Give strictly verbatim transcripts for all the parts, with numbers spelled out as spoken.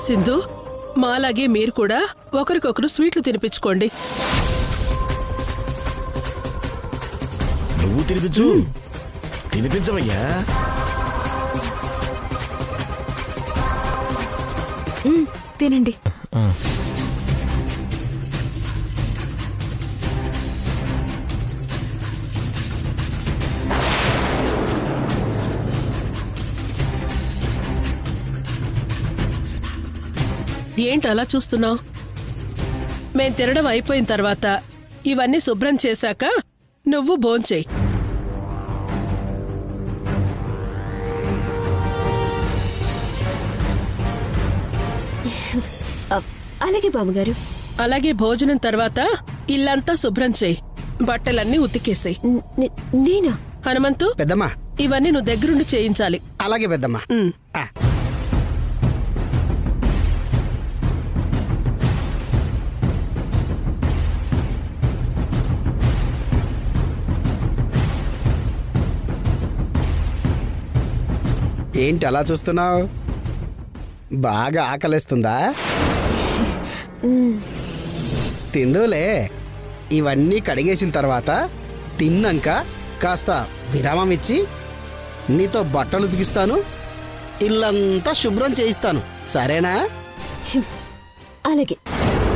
సింధు, మాలాగే మీరు కూడా ఒకరికొకరు స్వీట్లు తినిపించుకోండి. నువ్వు తినిపించు. తినిపించవయ్యా. తినండి. ఏంటి అలా చూస్తున్నావు? మేం తినడం అయిపోయిన తర్వాత ఇవన్నీ శుభ్రం చేశాక నువ్వు భోంచేయి. అలాగే బామ్మగారు. అలాగే భోజనం తర్వాత ఇల్లంతా శుభ్రం చేయి. బట్టలన్నీ ఉతికేసాయి. నేనా? హనుమంతు, పెద్దమ్మా, ఇవన్నీ నువ్వు దగ్గరుండి చేయించాలి. అలాగే పెద్దమ్మా. ఏంటి అలా చూస్తున్నావు? బాగా ఆకలిస్తుందా? తిందులే. ఇవన్నీ కడిగేసిన తర్వాత తిన్నాక కాస్త విరామం ఇచ్చి నీతో బట్టలు ఉతికిస్తాను, ఇల్లంతా శుభ్రం చేయిస్తాను. సరేనా? అలాగే.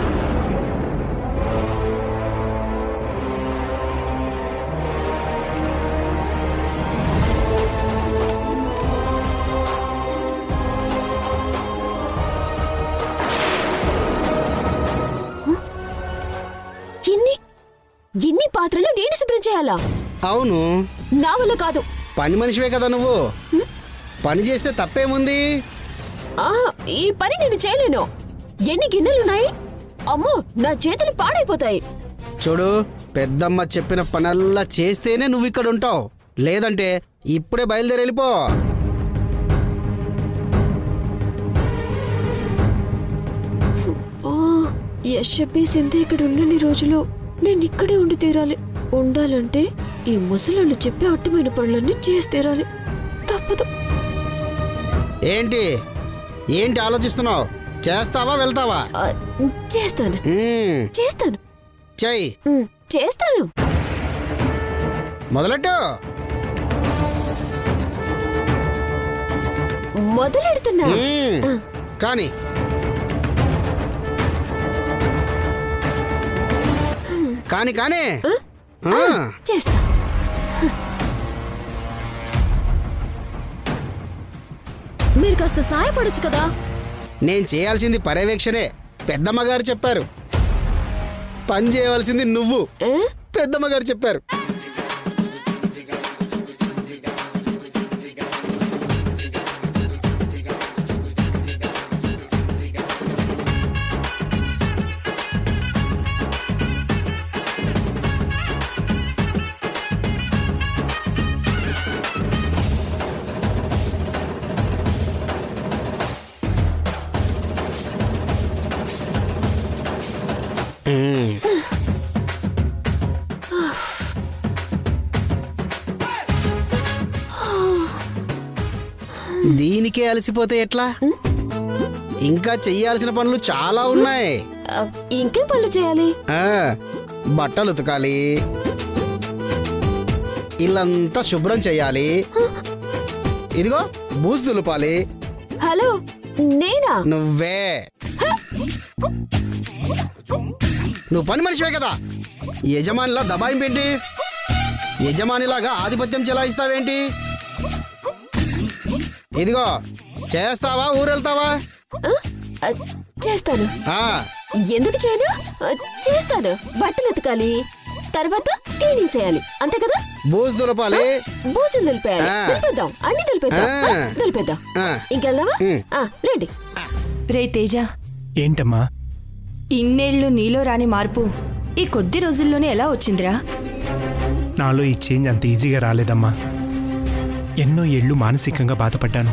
ఇన్ని పాత్రలు నేను శుభ్రం చేయాలా? అవును. నా వల్ల కాదు. పని మనిషివే కదా నువ్వు. పని చేస్తే తప్పేముంది? ఈ పని నేను చేయలేను. ఎన్ని గిన్నెలున్నాయి? అమ్మో, నా చేతులు పాడైపోతాయి. చూడు, పెద్దమ్మ చెప్పిన పనల్లా చేస్తేనే నువ్వు ఇక్కడ ఉంటావు. లేదంటే ఇప్పుడే బయలుదేరి వెళ్ళిపో. యశ్ చెప్పి సింధు ఇక్కడ ఉన్నన్ని రోజులు నేను ఇక్కడే ఉండి తీరాలి. ఉండాలంటే ఈ ముసలాళ్ళు చెప్పే అడ్డమైన పనులన్నీ చేసి తీరాలి. తప్పదు. ఏంటి ఏంటి ఆలోచిస్తున్నావు? చేస్తావా వెళ్తావా? చేస్తాను చేస్తాను చెయ్యి. చేస్తాను. మొదలెట్టు. మొదలెడుతున్నా కానీ కానీ కానీ చేస్తా. మీరు కాస్త సాయపడొచ్చు కదా. నేను చేయాల్సింది పర్యవేక్షణే. పెద్దమ్మగారు చెప్పారు. పని చేయవలసింది నువ్వు. పెద్దమ్మగారు చెప్పారు. దీనికే అలసిపోతే ఎట్లా? ఇంకా చెయ్యాల్సిన పనులు చాలా ఉన్నాయి. ఇంకేం పనులు చేయాలి? బట్టలు ఉతకాలి, ఇల్లంతా శుభ్రం చెయ్యాలి, ఇదిగో బూజు దులపాలి. హలో, నేనా? నువ్వే. నువ్వు పని మనిషివే కదా. యజమానిలా దబాయింపేంటి? యజమానిలాగా ఆధిపత్యం చెలాయిస్తావేంటి? ఇదిగో చేస్తావా ఊరెళ్తావా? చేస్తాను. ఎందుకు చేయను? చేస్తాను. బట్టలు ఉతకాలి, తర్వాత క్లీనింగ్ చేయాలి, అంతే కదా. బూజు దులపాలి. బూజులు దులిపేయాలి. దులిపేద్దాం, అన్ని దులిపేద్దాం. దులిపేద్దాం. ఇంకెళ్దామా? రండి. రే తేజ. ఏంటమ్మా? ఇన్నేళ్లు నీలో రాని మార్పు ఈ కొద్ది రోజుల్లోనే ఎలా వచ్చిందిరా? నాలో ఈ చేంజ్ అంత ఈజీగా రాలేదమ్మా. ఎన్నో ఏళ్ళు మానసికంగా బాధపడ్డాను.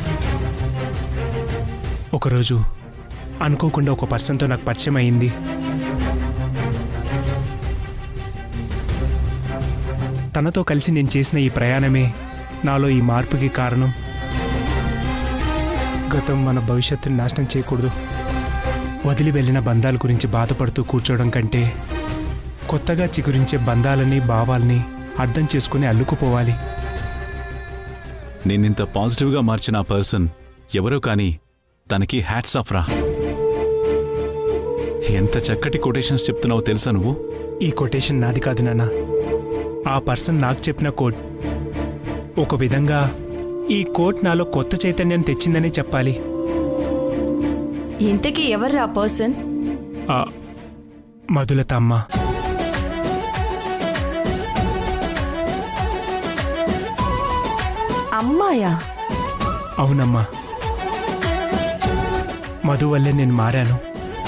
ఒకరోజు అనుకోకుండా ఒక పర్సన్తో నాకు పరిచయం అయింది. తనతో కలిసి నేను చేసిన ఈ ప్రయాణమే నాలో ఈ మార్పుకి కారణం. గతం మన భవిష్యత్తుని నాశనం చేయకూడదు. వదిలి వెళ్ళిన బంధాల గురించి బాధపడుతూ కూర్చోవడం కంటే కొత్తగా చిగురించే బంధాలని భావాల్ని అర్థం చేసుకుని అల్లుకుపోవాలి. నేనింత పాజిటివ్గా మార్చిన ఆ పర్సన్ ఎవరో కానీ తనకి హ్యాట్స్ ఆఫ్ రా. ఎంత చక్కటి కొటేషన్స్ చెప్తున్నావో తెలుసా నువ్వు? ఈ కొటేషన్ నాది కాదు నాన్న, ఆ పర్సన్ నాకు చెప్పిన కోట్. ఒక విధంగా ఈ కోట్ నాలో కొత్త చైతన్యం తెచ్చిందని చెప్పాలి. ఇంతకీ ఎవర్రా పర్సన్? మధులత అమ్మ. అమ్మాయా? అవునమ్మా, మధు వల్లే నేను మారాను.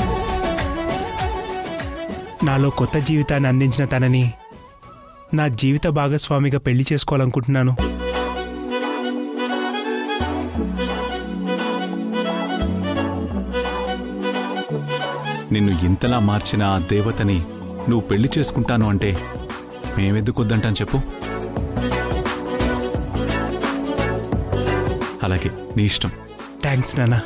నాలో కొత్త జీవితాన్ని అందించిన తనని నా జీవిత భాగస్వామిగా పెళ్లి చేసుకోవాలనుకుంటున్నాను. నిన్ను ఇంతలా మార్చిన ఆ దేవతని నువ్వు పెళ్లి చేసుకుంటాను అంటే మేమెద్దుకొద్దంటాను చెప్పు? అలాగే నీ ఇష్టం. థ్యాంక్స్ నాన్న.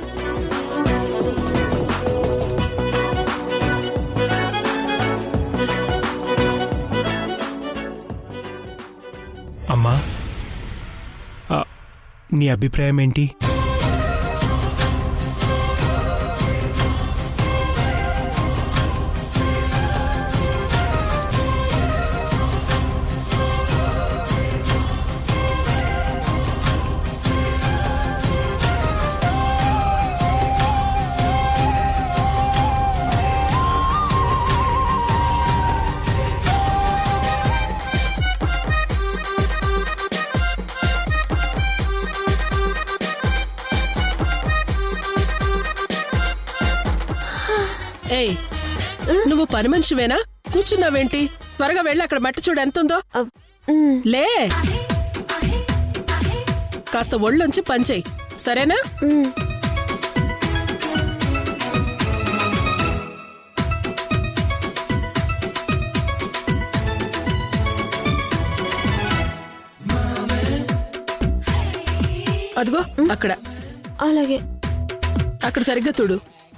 అమ్మా, నీ అభిప్రాయం ఏంటి? ఏయ్, నువ్వు పని మనిషివేనా? కూర్చున్నావేంటి? త్వరగా వెళ్ళి అక్కడ మట్టి చూడు ఎంతుందో. లే, కాస్త ఒళ్ళొంచి పనిచేయి, సరేనా? అదిగో అక్కడ. అలాగే. అక్కడ సరిగ్గా చూడు.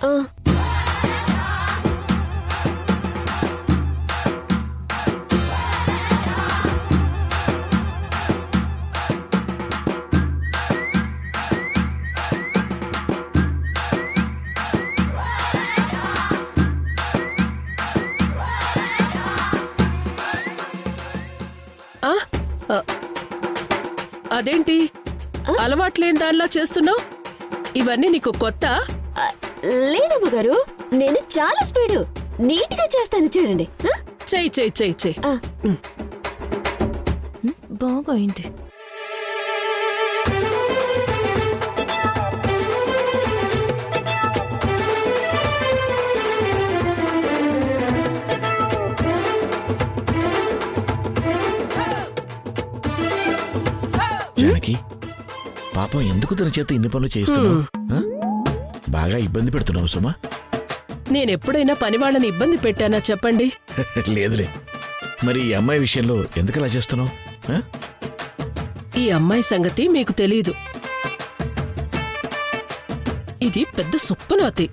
అదేంటి అలవాట్లేని దానిలా చేస్తున్నావు? ఇవన్నీ నీకు కొత్త? లేదమ్మ గారు, నేను చాలా స్పీడు నీట్ గా చేస్తాను, చూడండి. చెయ్యి చెయ్యి చెయ్యి చెయ్యి. బాగైంది. జానకి, పాపం ఎందుకు తన చేత ఇన్ని పనులు చేస్తున్నావు? బాగా ఇబ్బంది పెడుతున్నావు సుమా. నేనెప్పుడైనా పని వాళ్ళని ఇబ్బంది పెట్టానా చెప్పండి? లేదులే. మరి ఈ అమ్మాయి విషయంలో ఎందుకు అలా చేస్తున్నావు? ఈ అమ్మాయి సంగతి మీకు తెలీదు. ఇది పెద్ద సుప్పనాతి.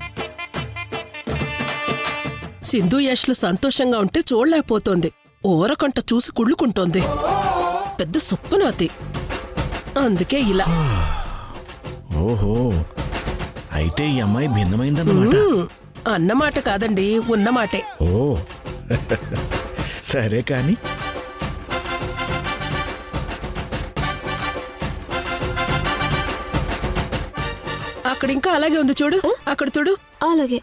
సింధు యష్లు సంతోషంగా ఉంటే చూడలేకపోతోంది. ఓరకంట చూసి కుళ్ళుకుంటోంది. పెద్ద సుప్పనాతి. అందుకే ఇలా. ఓహో, అయితే ఈ అమ్మాయి భిన్నమైందన్నమాట. అన్నమాట కాదండి, ఉన్నమాటే. ఓ సరే కాని. అక్కడ ఇంకా అలాగే ఉంది చూడు. అక్కడ చూడు. అలాగే.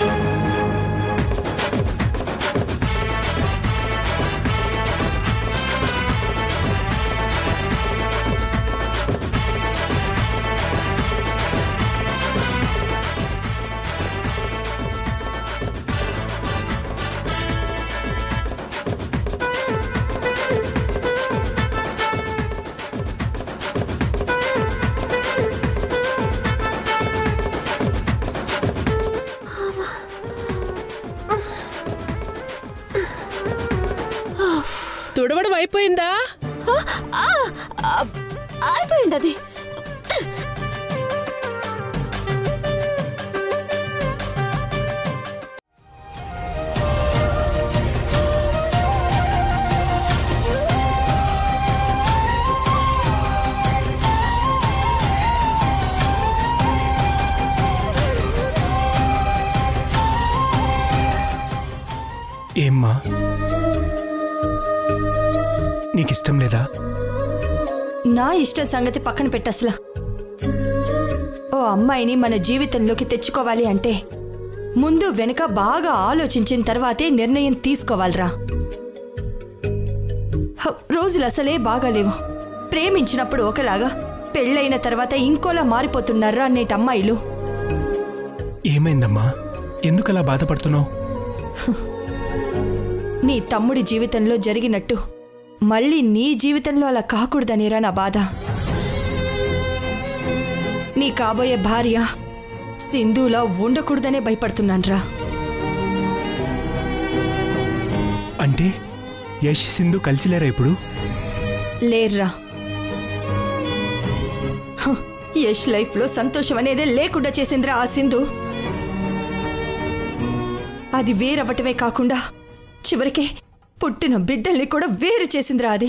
తుడవడం అయిపోయిందా? అయిపోయింది. అది నీకిష్టం లేదా? నా ఇష్ట సంగతి పక్కన పెట్టసలా. ఓ అమ్మాయిని మన జీవితంలోకి తెచ్చుకోవాలి అంటే ముందు వెనుక బాగా ఆలోచించిన తర్వాతే నిర్ణయం తీసుకోవాలరా. రోజులు అసలే బాగాలేవు. ప్రేమించినప్పుడు ఒకలాగా, పెళ్ళైన తర్వాత ఇంకోలా మారిపోతున్నారా అనేటి అమ్మాయిలు. ఏమైందమ్మా? ఎందుకలా బాధపడుతున్నావు? నీ తమ్ముడి జీవితంలో జరిగినట్టు మళ్ళీ నీ జీవితంలో అలా కాకూడదనేరా నా బాధ. నీ కాబోయే భార్య సింధులా ఉండకూడదనే భయపడుతున్నాన్రా. అంటే యష్ సింధు కలిసిలేరా ఇప్పుడు? లేర్రా. యష్ లైఫ్ లో సంతోషం అనేదే లేకుండా చేసిందిరా ఆ సింధు. అది వేరవ్వటమే కాకుండా చివరికి పుట్టిన బిడ్డల్ని కూడా వేరు చేసిందిరా అది.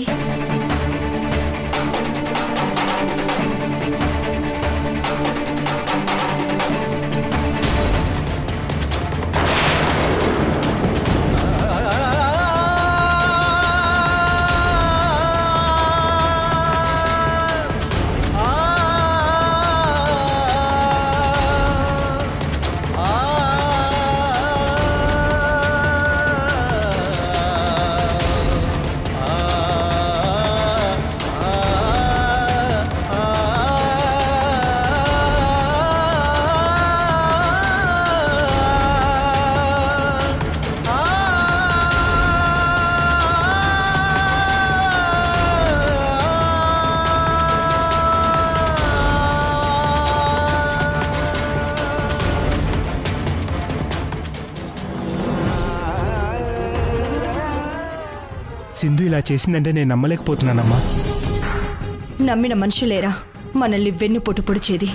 సింధు ఇలా చేసిందంటే నేను నమ్మలేకపోతున్నానమ్మా. నమ్మిన మనుషులేరా మనల్ని వెన్ను పొట్టు పొడిచేది.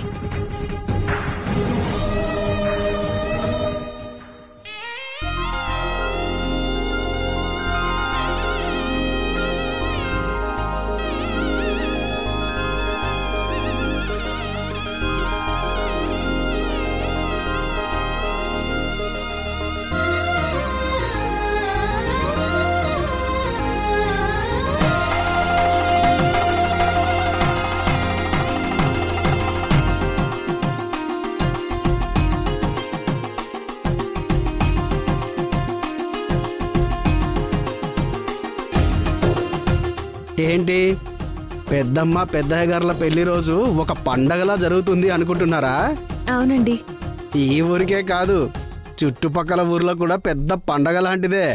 ఏంటి పెద్దమ్మ పెద్దయ్య గారుల పెళ్లి రోజు ఒక పండగలా జరుగుతుంది అనుకుంటున్నారా? అవునండి. ఈ ఊరికే కాదు, చుట్టుపక్కల ఊర్లో కూడా పెద్ద పండగ లాంటిదే.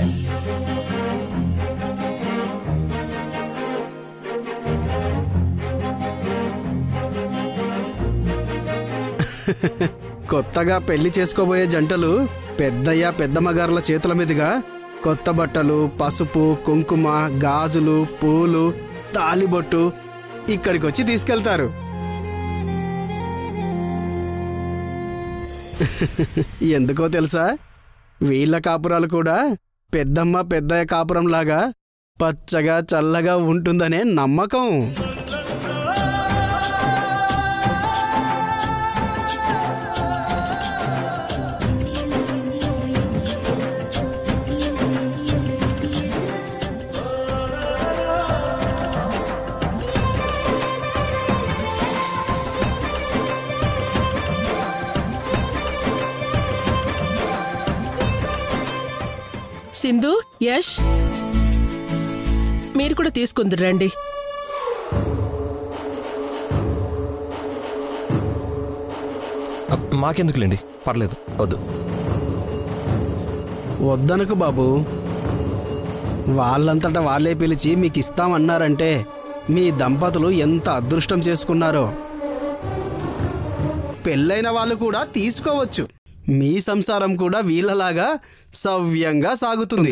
కొత్తగా పెళ్లి చేసుకోబోయే జంటలు పెద్దయ్య పెద్దమ్మ గారుల చేతుల మీదుగా కొత్త బట్టలు, పసుపు, కుంకుమ, గాజులు, పూలు, తాలిబొట్టు ఇక్కడికి వచ్చి తీసుకెళ్తారు. ఎందుకో తెలుసా? వీళ్ళ కాపురాలు కూడా పెద్దమ్మ పెద్దయ్య కాపురం లాగా పచ్చగా చల్లగా ఉంటుందనే నమ్మకం. సింధు, యష్ మీరు కూడా తీసుకుందరు రండి. మాకెందుకులేండి, పర్లేదు, వద్దు. వద్దనకు బాబు, వాళ్ళంతటా వాళ్ళే పిలిచి మీకు ఇస్తామన్నారంటే మీ దంపతులు ఎంత అదృష్టం చేసుకున్నారో. పెళ్ళైన వాళ్ళు కూడా తీసుకోవచ్చు. మీ సంసారం కూడా వీళ్ళలాగా సవ్యంగా సాగుతుంది.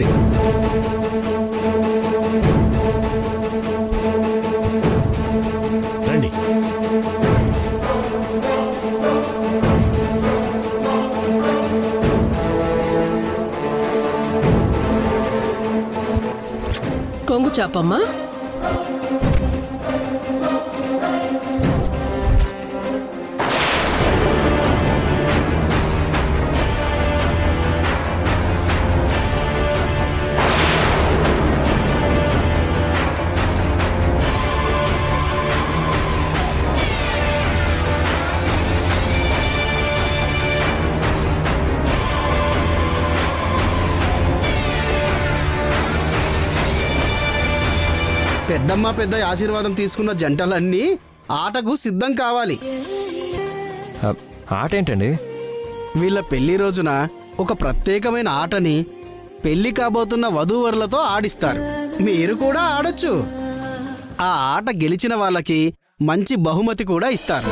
రండి. కొంగు చాపమ్మా. పెద్దమ్మ పెద్ద ఆశీర్వాదం తీసుకున్న జంటలన్నీ ఆటకు సిద్ధం కావాలి. ఆ, ఆట ఏంటండి? వీళ్ళ పెళ్లి రోజున ఒక ప్రత్యేకమైన ఆటని పెళ్లి కాబోతున్న వధూవరులతో ఆడిస్తారు. మీరు కూడా ఆడొచ్చు. ఆ ఆట గెలిచిన వాళ్ళకి మంచి బహుమతి కూడా ఇస్తారు.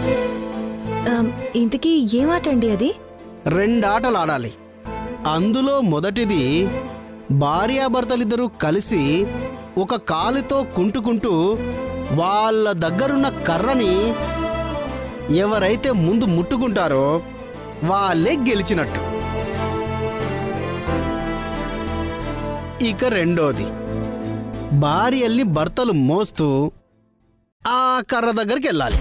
ఇంతకీ ఏమాట అండి అది? రెండు ఆటలు ఆడాలి. అందులో మొదటిది భార్యాభర్తలిద్దరూ కలిసి ఒక కాలుతో కుంటుకుంటూ వాళ్ళ దగ్గరున్న కర్రని ఎవరైతే ముందు ముట్టుకుంటారో వాళ్ళే గెలిచినట్టు. ఇక రెండోది, భార్యల్ని భర్తలు మోస్తూ ఆ కర్ర దగ్గరికి వెళ్ళాలి.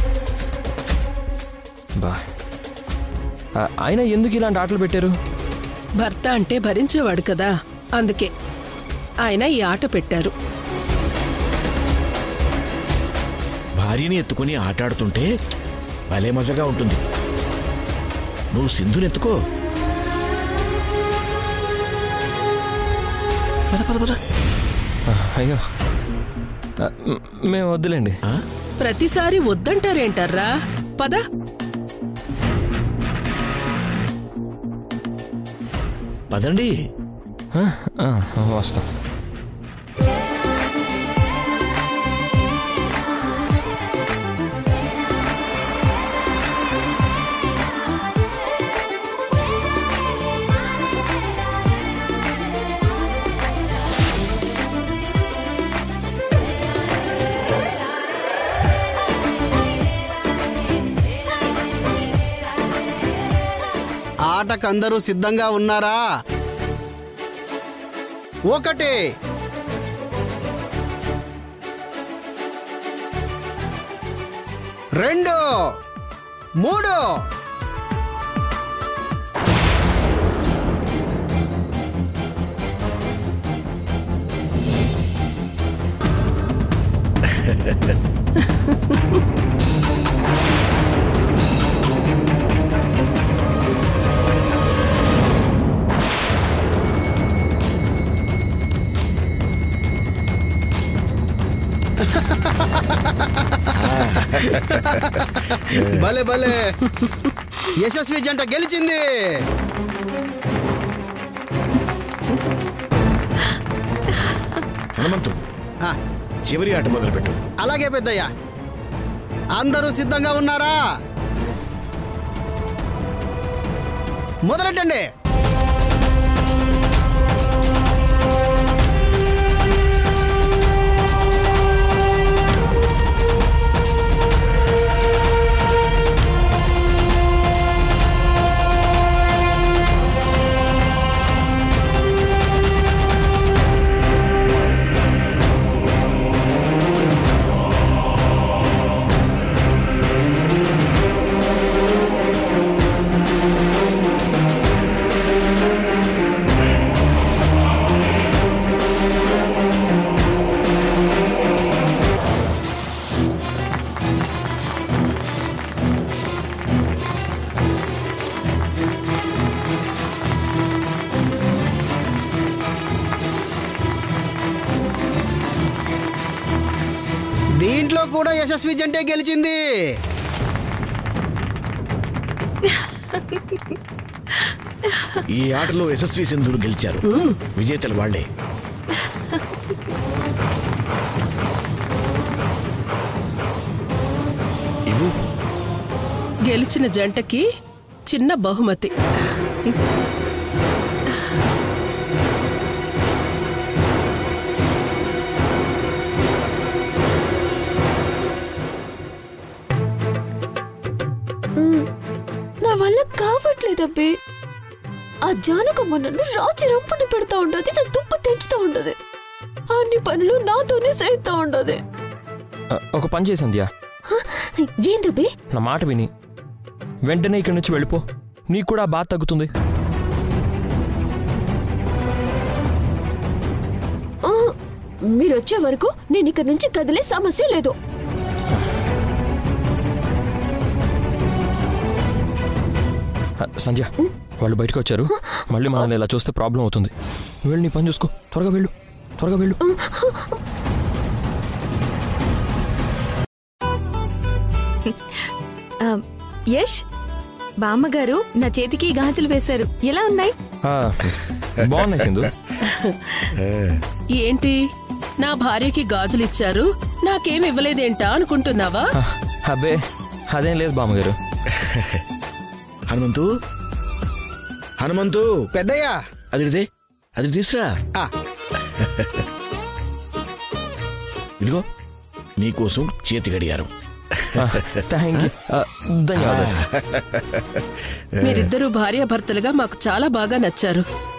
బా ఆయన ఎందుకు ఇలాంటి ఆటలు పెట్టారు? భర్త అంటే భరించేవాడు కదా, అందుకే ఆయన ఈ ఆట పెట్టారు. భార్యని ఎత్తుకుని ఆటాడుతుంటే భలే మజగా ఉంటుంది. నువ్వు సింధుని ఎత్తుకో. పద పద పద. అయ్యో మేము వద్దులేండి. ప్రతిసారి వద్దంటారేంటారా? పద. పదండి. వస్తాం. ఆటకందరూ సిద్ధంగా ఉన్నారా? ఒకటి, రెండు, మూడు. భలే భలే, యశస్వి జంట గెలిచింది. హనుమంతు, చివరి ఆట మొదలుపెట్టు. అలాగే పెద్దయ్య. అందరూ సిద్ధంగా ఉన్నారా? మొదలెట్టండి. దీంట్లో కూడా యశస్వి జంటే గెలిచింది. ఈ ఆటలో యశస్వి సింధులు గెలిచారు. విజేతలు వాళ్లే. ఇవ్వు. గెలిచిన జంటకి చిన్న బహుమతి. నా వల్ల కావట్లేదబ్బే. ఆ జానకమ్మ నన్ను రాచి రంపుని పెడతా ఉండదు, నా దుప్పు తెంచుతా ఉండదు. అన్ని పనులు నాతోనే చేస్తా ఉండదు. ఒక పని చేసిందియా. ఏందబ్బే? నా మాట విని వెంటనే ఇక్కడి నుంచి వెళ్ళిపో. నీకు కూడా బాధ తగ్గుతుంది. మీరు వచ్చే వరకు నేను ఇక్కడి నుంచి కదిలే సమస్య లేదు. సంధ్య, వాళ్ళు బయటకు వచ్చారు. మళ్ళీ మనల్ని ఇలా చూస్తే ప్రాబ్లం అవుతుంది. వెళ్ళు, నీ పని చూసుకో. త్వరగా వెళ్ళు, త్వరగా వెళ్ళు. యష్ బామ్మగారు నా చేతికి గాజులు వేశారు, ఎలా ఉన్నాయి? బాగున్నాయి సింధు. ఏంటి నా భార్యకి గాజులు ఇచ్చారు, నాకేం ఇవ్వలేదేంటా అనుకుంటున్నావా? అబ్బే అదేం లేదు బామ్మగారు. హనుమంతు హనుమంతు పెద్దయ్యా అది అది తీసురా. ఇదిగో నీకోసం చేతి గడియారం. ధన్యవాదాలు. మీరిద్దరూ భార్యాభర్తలుగా మాకు చాలా బాగా నచ్చారు.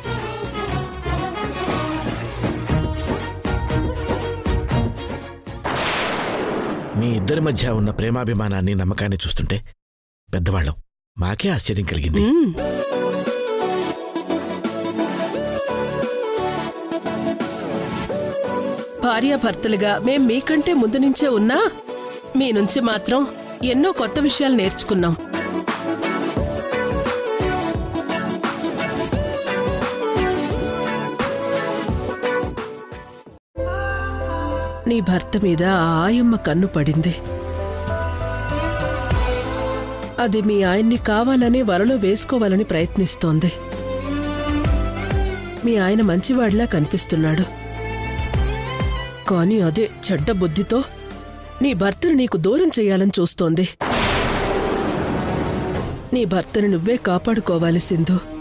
మీ ఇద్దరి మధ్య ఉన్న ప్రేమాభిమానాన్ని నమ్మకాన్ని చూస్తుంటే పెద్దవాళ్ళం మాకే ఆశ్చర్యం కలిగింది. భార్యాభర్తలుగా మేం మీకంటే ముందు నుంచే ఉన్నా మీ నుంచి మాత్రం ఎన్నో కొత్త విషయాలు నేర్చుకున్నాం. నీ భర్త మీద ఆయమ్మ కన్ను పడింది. అది మీ ఆయన్ని కావాలని వలలో వేసుకోవాలని ప్రయత్నిస్తోంది. మీ ఆయన మంచివాడిలా కనిపిస్తున్నాడు, కానీ అదే చెడ్డ బుద్ధితో నీ భర్తను నీకు దూరం చెయ్యాలని చూస్తోంది. నీ భర్తను నువ్వే కాపాడుకోవాలి సింధు.